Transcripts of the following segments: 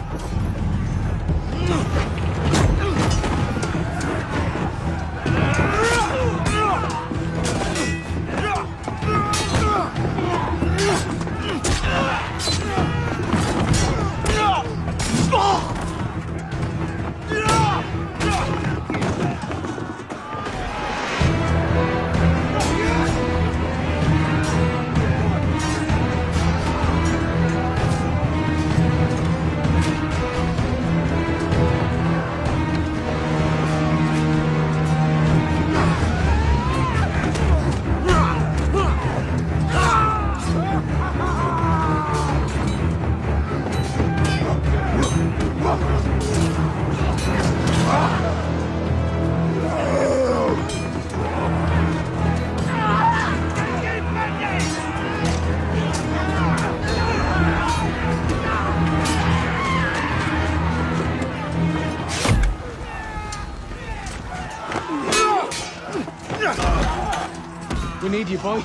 We need you, boy.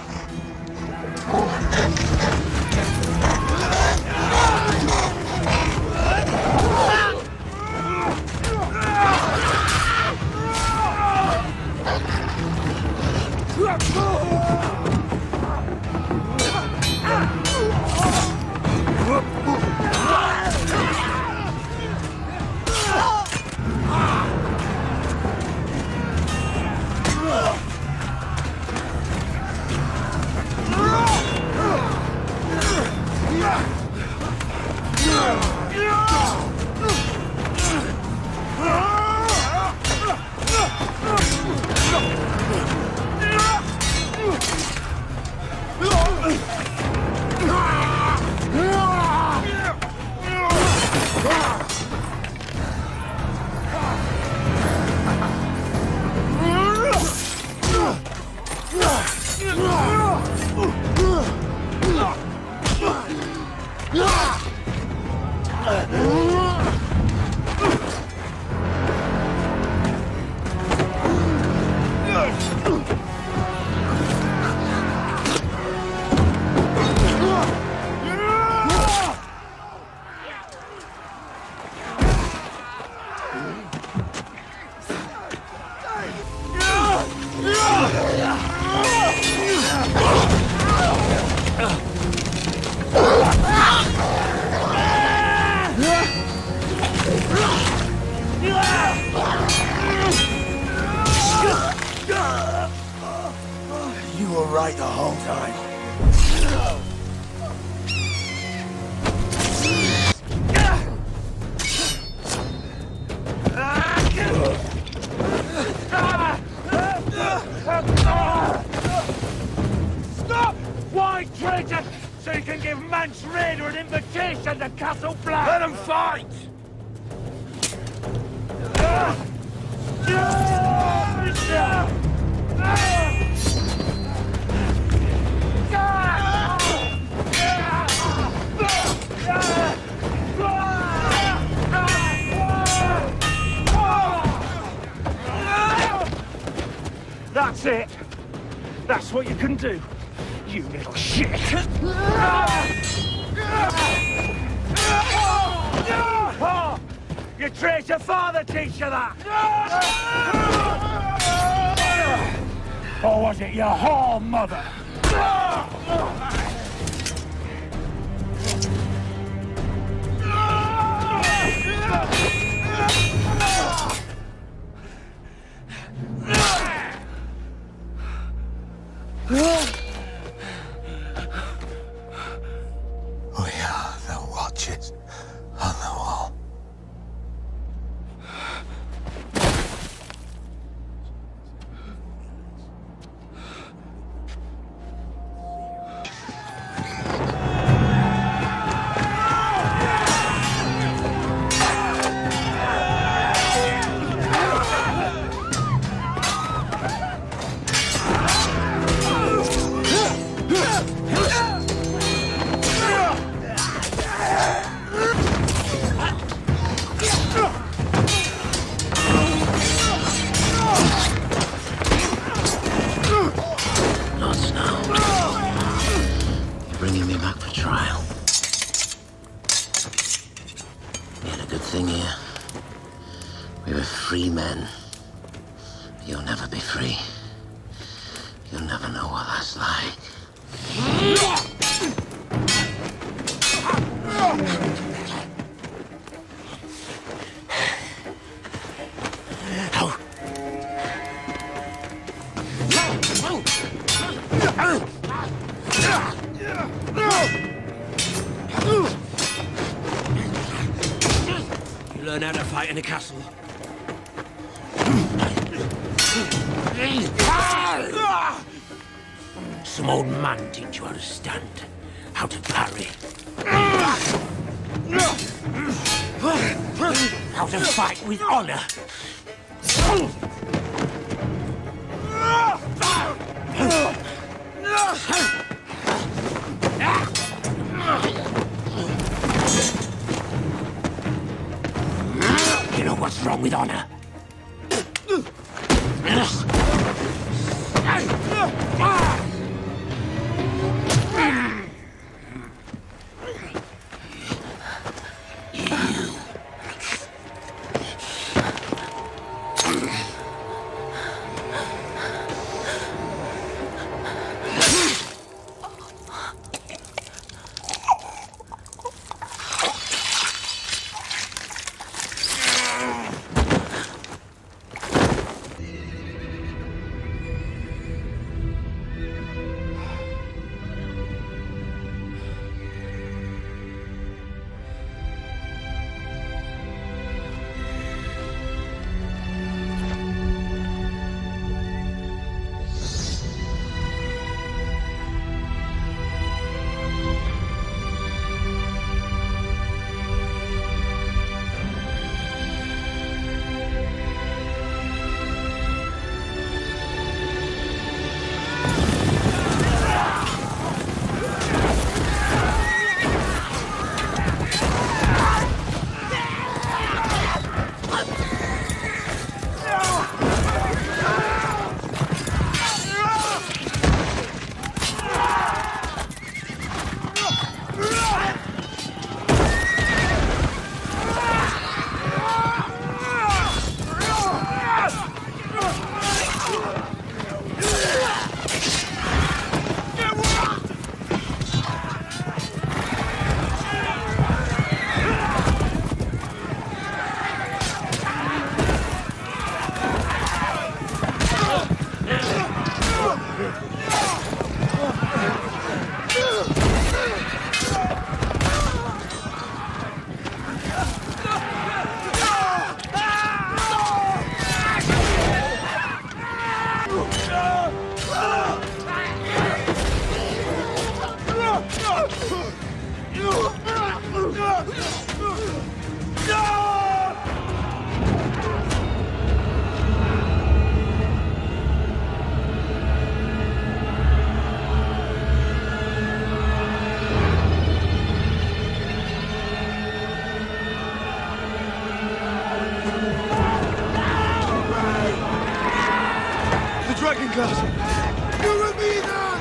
You were right the whole time. Stop! Why, traitor? So you can give Manch Raider an invitation to Castle Black! Let him fight! That's it. That's what you can do, you little shit. Oh, your traitor father teach you that? Or was it your whore mother? We are the watchers on the wall. thing here. We were free men. You'll never be free. You'll never know what that's like. You learn how to fight in a castle. Some old man teach you how to stand, how to parry. How to fight with honor. You know what's wrong with honor? Dragon Glass! You with me then!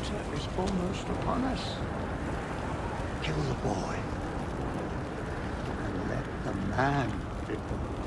winter is almost upon us. Kill the boy, and let the man live.